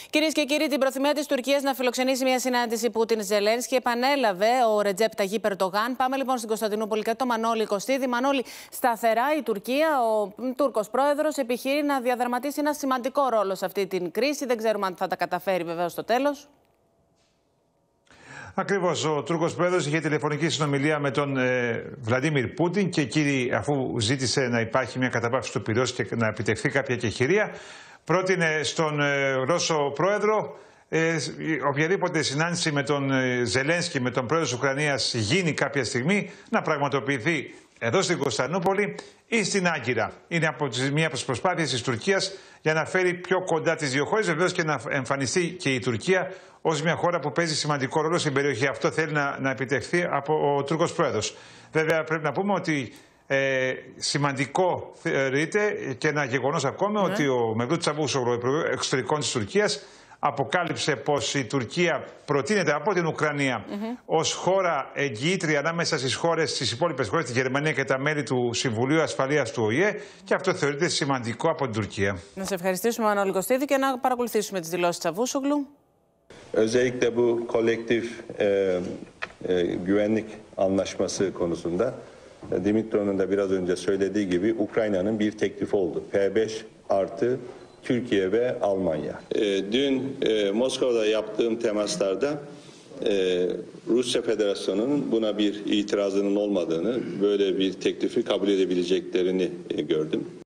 Κυρίες και κύριοι, την προθυμία της Τουρκίας να φιλοξενήσει μια συνάντηση Πούτιν-Ζελένσκι επανέλαβε ο Ρετζέπ Ταγίπ Ερντογάν. Πάμε λοιπόν στην Κωνσταντινούπολη και το Μανώλη Κωστίδη. Μανώλη, σταθερά η Τουρκία, ο Τούρκος πρόεδρος, επιχειρεί να διαδραματίσει ένα σημαντικό ρόλο σε αυτή την κρίση. Δεν ξέρουμε αν θα τα καταφέρει βεβαίως στο τέλος. Ακριβώς. Ο Τούρκος πρόεδρος είχε τηλεφωνική συνομιλία με τον Βλαντίμιρ Πούτιν και εκεί, αφού ζήτησε να υπάρχει μια καταπαύση του πυρός και να επιτευχθεί κάποια κεχηρία, πρότεινε στον Ρώσο πρόεδρο οποιαδήποτε συνάντηση με τον Ζελένσκι, με τον πρόεδρο της Ουκρανίας, γίνει κάποια στιγμή, να πραγματοποιηθεί εδώ στην Κωνσταντινούπολη ή στην Άγκυρα. Είναι μία από τις προσπάθειες της Τουρκίας για να φέρει πιο κοντά τις δύο χώρες, βεβαίως και να εμφανιστεί και η Τουρκία ως μια χώρα που παίζει σημαντικό ρόλο στην περιοχή. Αυτό θέλει να επιτευχθεί από ο Τούρκος πρόεδρος. Βέβαια, πρέπει να πούμε ότι σημαντικό θεωρείται και ένα γεγονός ακόμα ότι ο Μevlut Çavuşoğlu, υπουργός εξωτερικών της Τουρκίας, αποκάλυψε πως η Τουρκία προτείνεται από την Ουκρανία ως χώρα εγγυήτρια ανάμεσα στις χώρες, στις υπόλοιπες χώρες, τη Γερμανία και τα μέλη του Συμβουλίου Ασφαλείας του ΟΗΕ, και αυτό θεωρείται σημαντικό από την Τουρκία. Να σε ευχαριστήσουμε, Μανώλη Κωστίδη, και να παρακολουθήσουμε τις δηλώσεις Çavuşoğlu. Özellikle bu kolektif güvenlik anlaşması konusunda Dimitro'nun da biraz önce söylediği gibi Ukrayna'nın bir teklifi oldu. P5 artı Türkiye ve Almanya. Dün Moskova'da yaptığım temaslarda Rusya Federasyonu'nun buna bir itirazının olmadığını, böyle bir teklifi kabul edebileceklerini gördüm.